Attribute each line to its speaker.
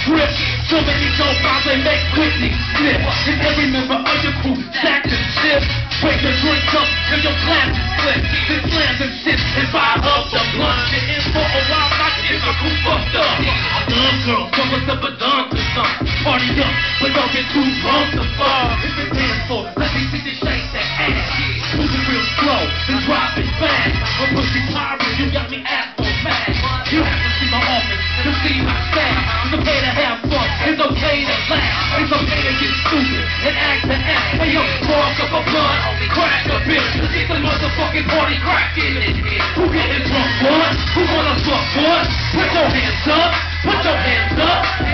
Speaker 1: grip. So many dope bombs they make Whitney slip. And every member of your crew stacked and shift. Break your drinks up till your glasses split. Then slam them shit and fire up the blunt. Get in for a while, not get my crew fucked up. Dumb girl, fuck us up a dumb to some. Party up, but don't get too drunk to fuck. It's a dance floor, let me see you shake that ass. Move it real slow, then drop it fast. A pussy pirate, you got me ass for mad. You have to see my office to see my staff. It's okay to have fun, it's okay to laugh. It's okay to get stupid and act to act. Hey yo, spark up a blunt, crack a bitch. Let's get the motherfucking party cracking in here. Who getting drunk, boy? Who wanna fuck, boy? Put your hands up, put your hands up.